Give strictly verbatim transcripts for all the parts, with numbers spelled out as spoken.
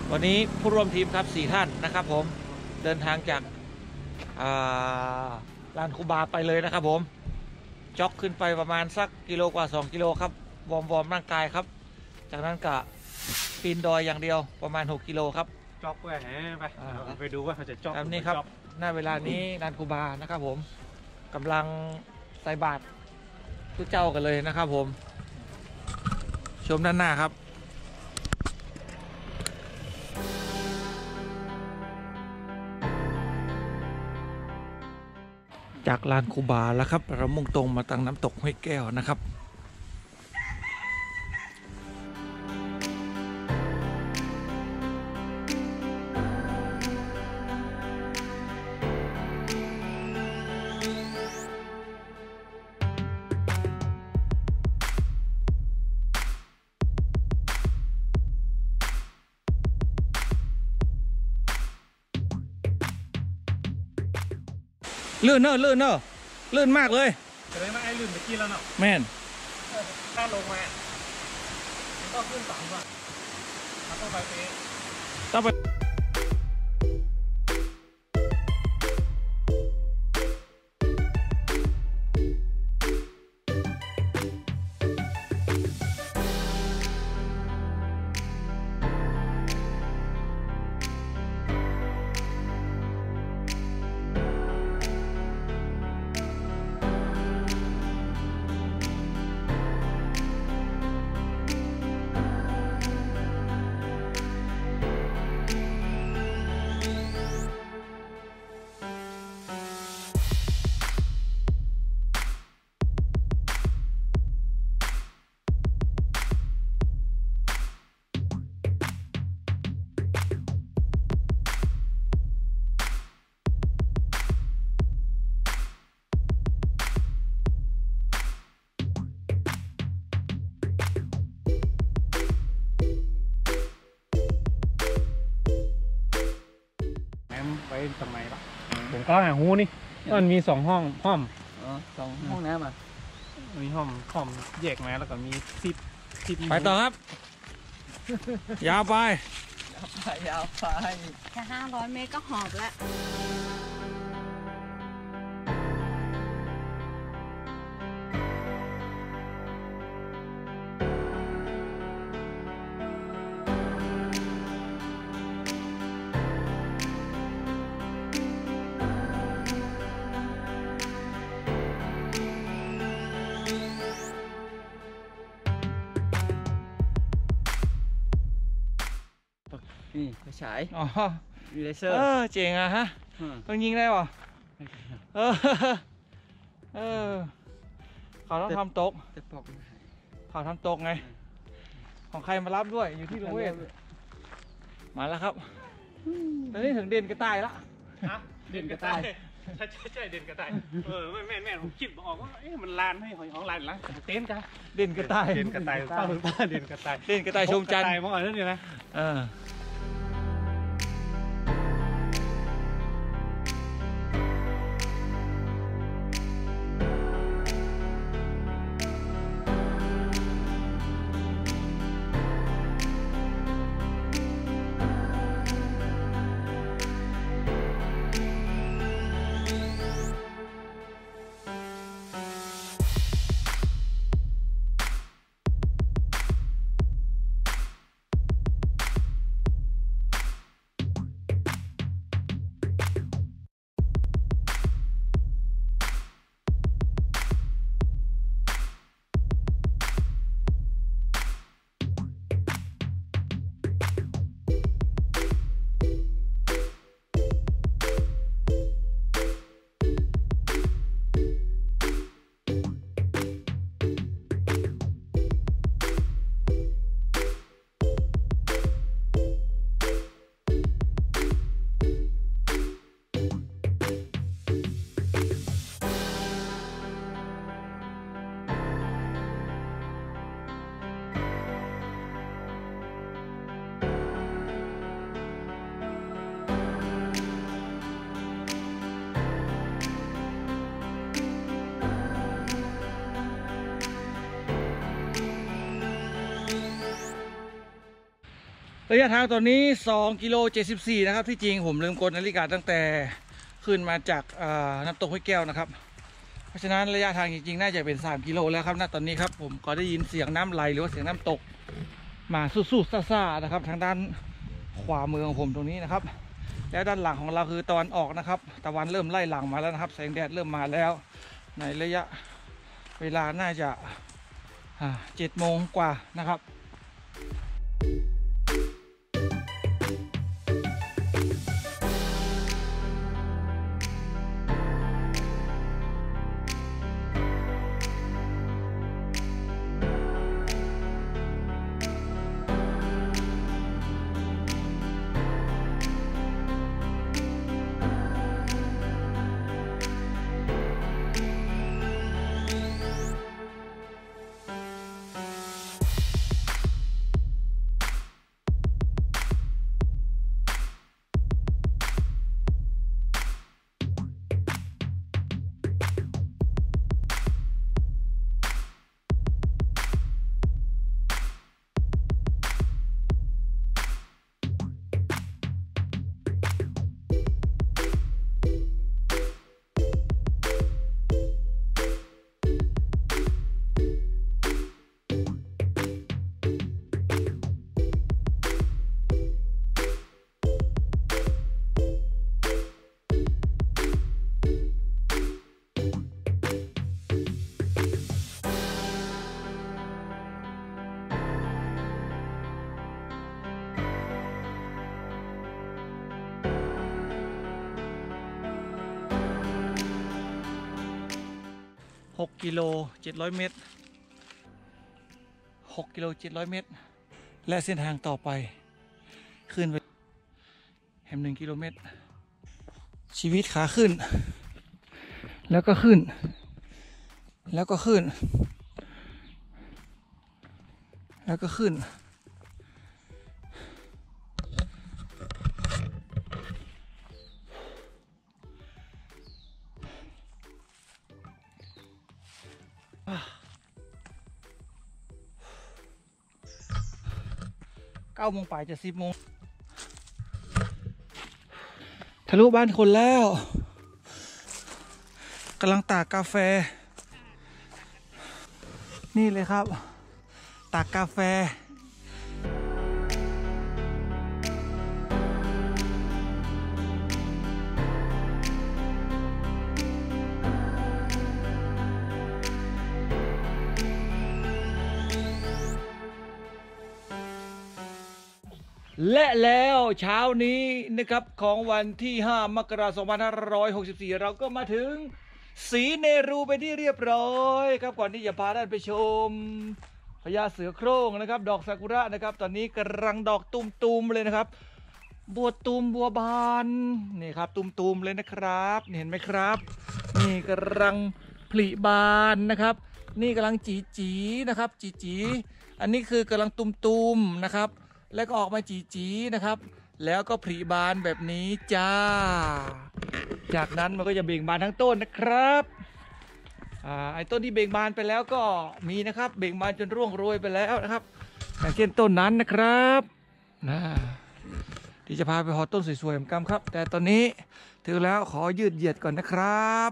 วันนี้ผู้ร่วมทีมครับสี่ท่านนะครับผมเดินทางจากลานคูบาไปเลยนะครับผมจ็อกขึ้นไปประมาณสักกิโลกว่าสองกิโลครับวอร์มวอร์มร่างกายครับจากนั้นก็ปีนดอยอย่างเดียวประมาณหกกิโลครับจ็อกไปไปไปดูว่าเขาจะจ็อกแบบนี้ครับหน้าเวลานี้ลานคูบานะครับผมกำลังใส่บาตรทุกเจ้ากันเลยนะครับผมชมด้านหน้าครับจากลานคูบาแล้วครับเรามุ่งตรงมาทางน้ำตกห้วยแก้วนะครับลื่นเนอะลื่นเนอะลื่นมากเลยจะได้มาไอ้ลื่นเมื่อกี้แล้วเนาะแม่นถ้าลงมาต้องขึ้นสามก่อนต้องไปเป๊ะต้องไปไปทำไมล่ะผมก็หาหูนี่มันมีสองห้องห้องอ๋อสองห้องน้ำอ่ะมีห้องห้องแยกมาแล้วก็มีซิปซิปไปต่อครับยาวไปยาวไปแค่ห้าร้อยเมตรก็หอบแล้วนี่ไฟฉายอ๋อมีเลเซอร์เออเจ๋งอะฮะต้องยิงได้ป่ะเออเออเขาต้องทำตกเขาทำตกไงของใครมารับด้วยอยู่ที่โรงเวทมาแล้วครับตอนนี้ถึงเด่นกระต่ายละเด่นกระต่ายใช่ใช่ใช่เด่นกระต่ายเออแม่แม่ผมคิดออกว่าเอ๊ะมันลานให้หอยของลานละเต้นจ้ะเด่นกระต่ายเด่นกระต่ายเต้าถึงตาเด่นกระต่ายเด่นกระต่ายชมจันทร์มองอะไรนั่นนี่นะเออระยะทางตอนนี้สองกิโลเจ็ดสิบสี่นะครับที่จริงผมลืมกดนาฬิกาตั้งแต่ขึ้นมาจากน้ำตกห้วยแก้วนะครับเพราะฉะนั้นระยะทางจริงๆน่าจะเป็นสามกิโลแล้วครับณตอนนี้ครับผมก็ได้ยินเสียงน้ำไหลหรือว่าเสียงน้ำตกมาสู้ๆซ่าๆนะครับทางด้านขวามือของผมตรงนี้นะครับแล้วด้านหลังของเราคือตะวันออกนะครับตะวันเริ่มไล่หลังมาแล้วนะครับแสงแดดเริ่มมาแล้วในระยะเวลาน่าจะเจ็ดโมงกว่านะครับหกกิโลเจ็ดร้อยเมตรหกกิโลเจ็ดร้อยเมตรและเส้นทางต่อไปขึ้นไปแหมหนึ่งกิโลเมตรชีวิตขาขึ้นแล้วก็ขึ้นแล้วก็ขึ้นแล้วก็ขึ้นเก้าโมงป่ายจะสิบโมงทะลุบ้านคนแล้วกำลังตากกาแฟนี่เลยครับตากกาแฟและแล้วเช้านี้นะครับของวันที่ห้ามกราคมสองพันห้าร้อยหกสิบสี่เราก็มาถึงศรีเนรูเป็นที่เรียบร้อยครับก่อนที่จะพาท่านไปชมพญาเสือโคร่งนะครับดอกซากุระนะครับตอนนี้กำลังดอกตุมๆเลยนะครับบัวตุมบัวบานนี่ครับตุมๆเลยนะครับเห็นไหมครับนี่กำลังผลิบานนะครับนี่กำลังจีจีนะครับจีจีอันนี้คือกำลังตุมๆนะครับแล้วก็ออกมาจีจีนะครับแล้วก็ผลิบานแบบนี้จ้าจากนั้นมันก็จะเบ่งบานทั้งต้นนะครับอ่าไอ้ต้นที่เบ่งบานไปแล้วก็มีนะครับเบ่งบานจนร่วงโรยไปแล้วนะครับอย่างเช่นต้นนั้นนะครับนะที่จะพาไปหอต้นสวยๆเหมือนกันครับแต่ตอนนี้ถึงแล้วขอยืดเหยียดก่อนนะครับ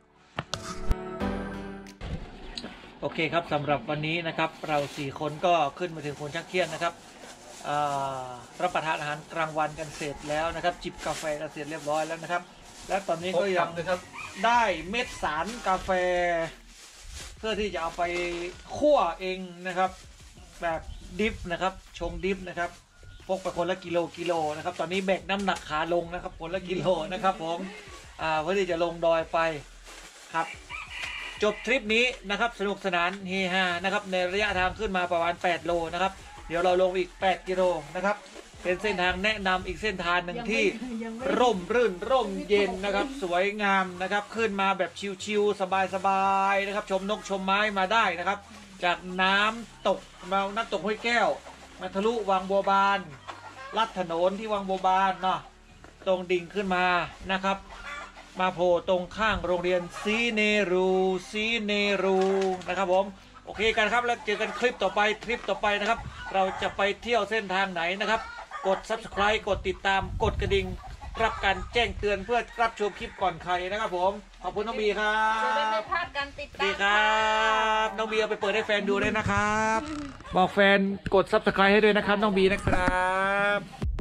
โอเคครับสำหรับวันนี้นะครับเราสี่คนก็ขึ้นมาถึงโคนชักเคียนนะครับรับประทานอาหารกลางวันกันเสร็จแล้วนะครับจิบกาแฟกันเสร็จเรียบร้อยแล้วนะครับและตอนนี้ก็ยังได้เม็ดสารกาแฟเพื่อที่จะเอาไปคั่วเองนะครับแบบดิฟนะครับชงดิฟนะครับพกไปคนละกิโลกิโลนะครับตอนนี้แบกน้ำหนักขาลงนะครับคนละกิโลนะครับผมเพื่อที่จะลงดอยไปครับจบทริปนี้นะครับสนุกสนานเฮฮานะครับในระยะทางขึ้นมาประมาณแปดโลนะครับเดี๋ยวเราลงอีกแปดกิโลนะครับเป็นเส้นทางแนะนำอีกเส้นทางหนึ่งที่ร่มรื่นร่มเย็นนะครับสวยงามนะครับขึ้นมาแบบชิวๆสบายๆนะครับชมนกชมไม้มาได้นะครับจากน้ำตกมาน้ำตกห้วยแก้วมาทะลุวังบัวบานลัดถนนที่วังบัวบานเนาะตรงดิ่งขึ้นมานะครับมาโผล่ตรงข้างโรงเรียนศรีเนรูศรีเนรูนะครับผมโอเคกันครับแล้วเจอกันคลิปต่อไปทริปต่อไปนะครับเราจะไปเที่ยวเส้นทางไหนนะครับกด ซับสไครบ์ กดติดตามกดกระดิ่งรับการแจ้งเตือนเพื่อรับชมคลิปก่อนใครนะครับผมขอบคุณน้องบีครัจะได้ไม่บพลาดการติดสวัสตามดีครับน้องบีเอาไปเปิดให้แฟนดูด้วยนะครับ บอกแฟนกด ซับสไครบ์ ให้ด้วยนะครับน้องบีนะครับ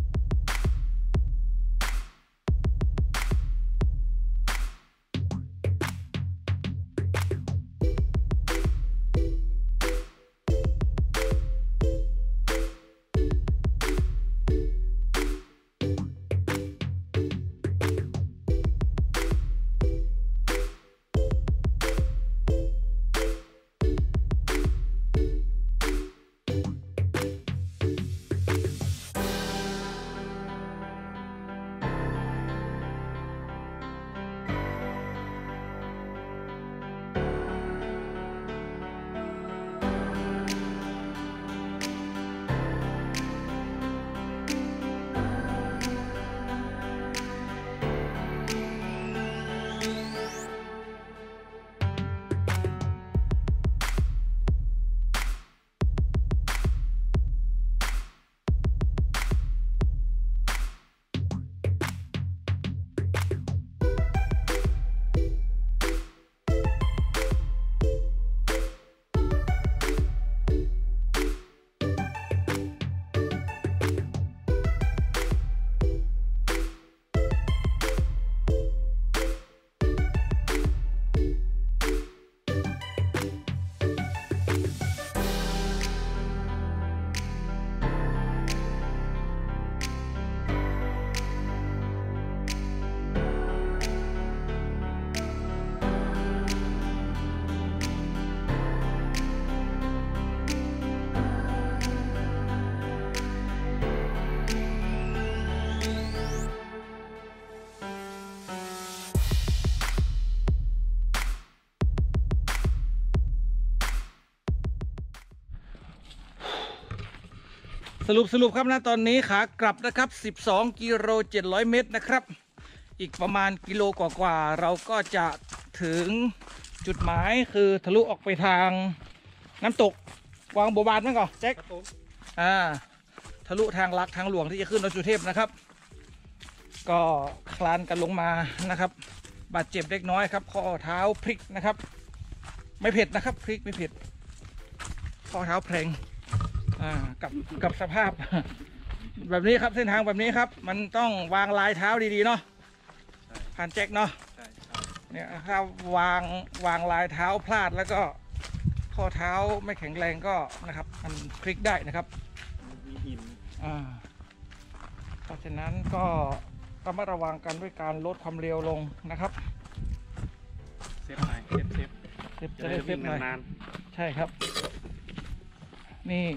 สรุปสรุปครับนะตอนนี้ขากลับนะครับสิบสองกิโลเจ็ดร้อยเมตรนะครับอีกประมาณกิโลกว่าๆเราก็จะถึงจุดหมายคือทะลุออกไปทางน้ำตกวังบัวบานนั่นก่อนแจ็คอ่าทะลุทางลักทางหลวงที่จะขึ้นดอยสุเทพนะครับก็คลานกันลงมานะครับบาดเจ็บเล็กน้อยครับข้อเท้าพลิกนะครับไม่เผ็ดนะครับพลิกไม่เผ็ดข้อเท้าแพลงอ่ากับกับสภาพ แบบนี้ครับเส้นทางแบบนี้ครับมันต้องวางลายเท้าดีๆเนาะผ่านแจ็คเนาะเนี่ยถ้าวางวางลายเท้าพลาดแล้วก็ข้อเท้าไม่แข็งแรงก็นะครับมันพลิกได้นะครับมีหินอ่าเพราะฉะนั้นก็ระมัดระวังกันด้วยการลดความเร็วลงนะครับเซฟหน่อยเซฟเซฟเซฟจะได้เซฟหน่อยใช่ครับนี่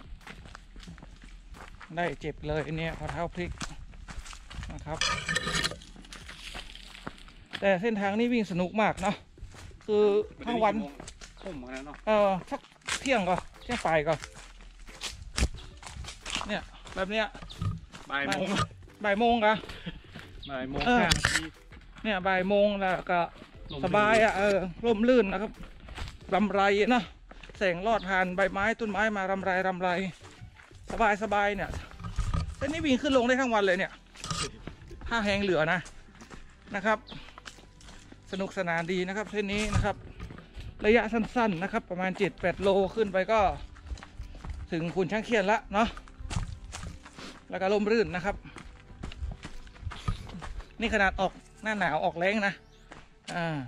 ได้เจ็บเลยเนี่ยข้อเท้าพลิกนะครับแต่เส้นทางนี้วิ่งสนุกมากเนาะคือทั้งวันทุ่มขนาดเนาะเออสักเที่ยงก่อนเที่ยงไปก่อนเนี่ยแบบเนี้ยบ่ายโมงบ่ายโมงกะบ่ายโมงห้านาทีเนี่ยบ่ายโมงแล้วก็สบายอ่ะเออร่มรื่นนะครับรำไรนะแสงลอดผ่านใบไม้ต้นไม้มารำไรรำไรสบายสบายเนี่ยเส้นนี้วิ่งขึ้นลงได้ทั้งวันเลยเนี่ยถ้าแหงเหลือนะนะครับสนุกสนานดีนะครับเส้นนี้นะครับระยะสั้นๆนะครับประมาณ เจ็ดแปด โลขึ้นไปก็ถึงขุนช้างเขียนละเนาะแล้วก็ลมรื่นนะครับนี่ขนาดออกหน้าหนาวออกแรงนะอ่า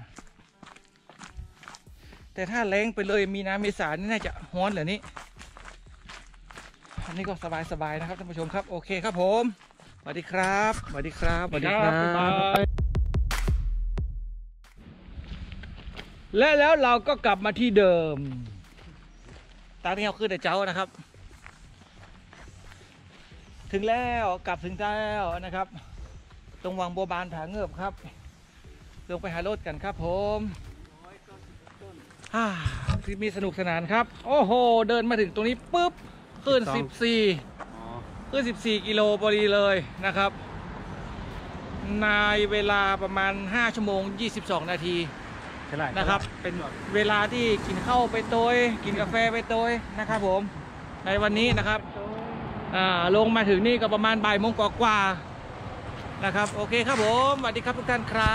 แต่ถ้าแรงไปเลยมีน้ำเมษานี่น่าจะฮ้อนเหลือนี้อันนี้ก็สบายๆนะครับท่านผู้ชมครับโอเคครับผมสวัสดีครับสวัสดีครับสวัสดีครับและแล้วเราก็กลับมาที่เดิมตามที่เราขึ้นแต่เจ้านะครับถึงแล้วกลับถึงแล้วนะครับตรงวังบัวบานผาเงือบครับลงไปหารถกันครับผมฮ่าที่มีสนุกสนานครับโอ้โหเดินมาถึงตรงนี้ปุ๊บขึ้นสิบสี่ขึ้นสิบสี่กิโลพอดีเลยนะครับในเวลาประมาณห้าชั่วโมงยี่สิบสองนาทีนะครับเป็นเวลาที่กินข้าวไปโตยกินกาแฟไปโตยนะครับผมในวันนี้นะครับอ่าลงมาถึงนี่ก็ประมาณบ่ายโมงกว่าๆนะครับโอเคครับผมสวัสดีครับทุกท่านครับ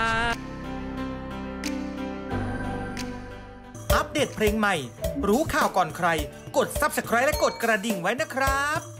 อัปเดตเพลงใหม่รู้ข่าวก่อนใครกด ซับสไครบ์ และกดกระดิ่งไว้นะครับ